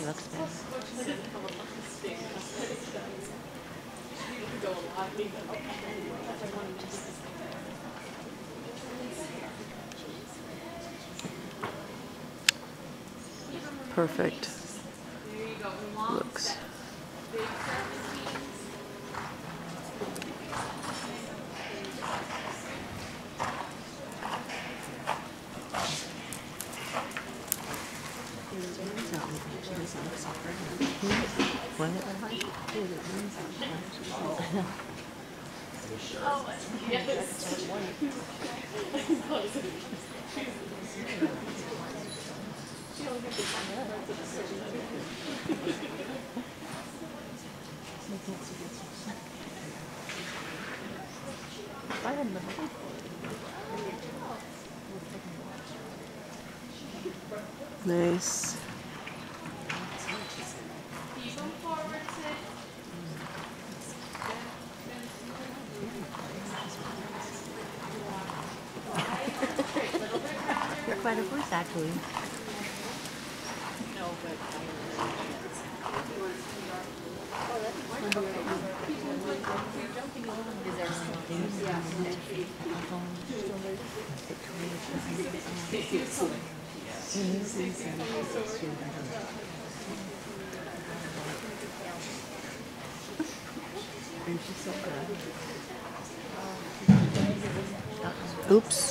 looks better. Perfect. Looks. What? Nice. You're quite a horse, actually. Oops.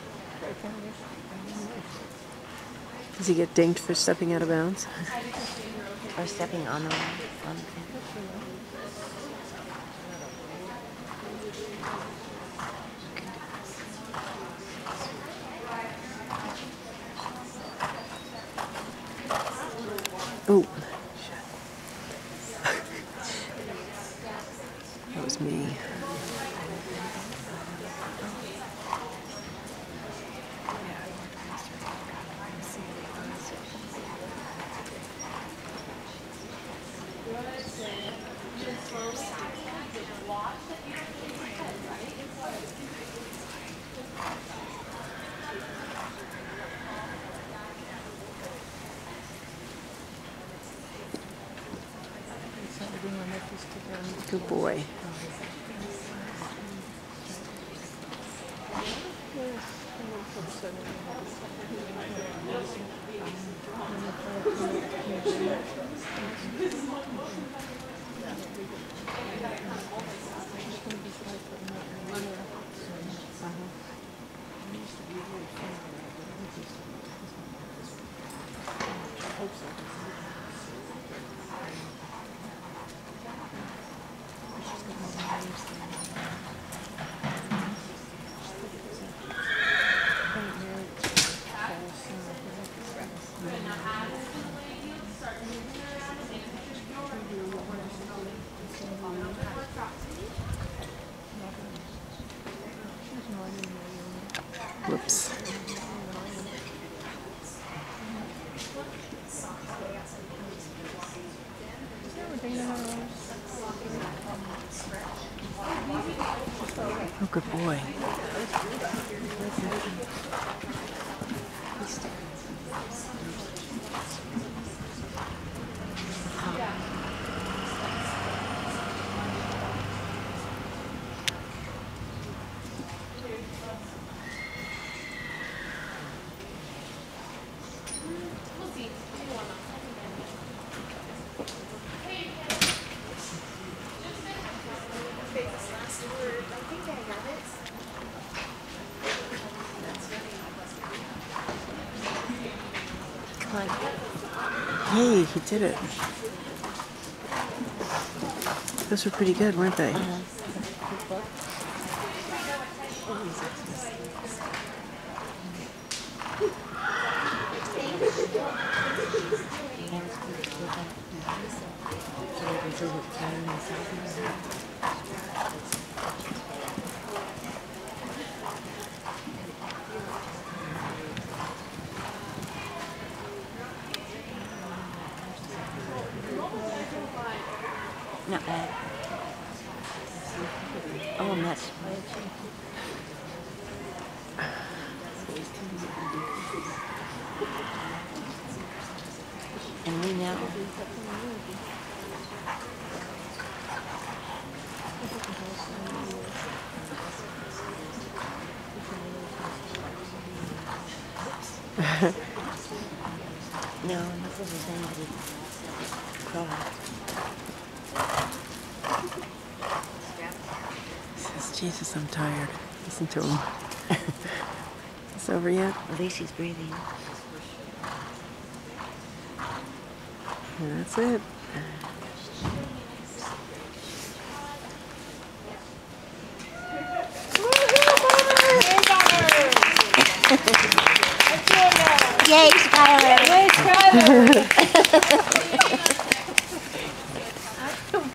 Does he get dinged for stepping out of bounds? Or stepping on the line. Oh, shit. That was me. Good boy. Whoops. Oh, good boy. Come on. Hey, he did it. Those were pretty good, weren't they? Not bad. Oh, a mess. And we know. No, this isn't anybody cry. Says, Jesus, I'm tired. Listen to him. It's over yet? At least he's breathing. And that's it. Yay, Skylar! Yay, Skylar!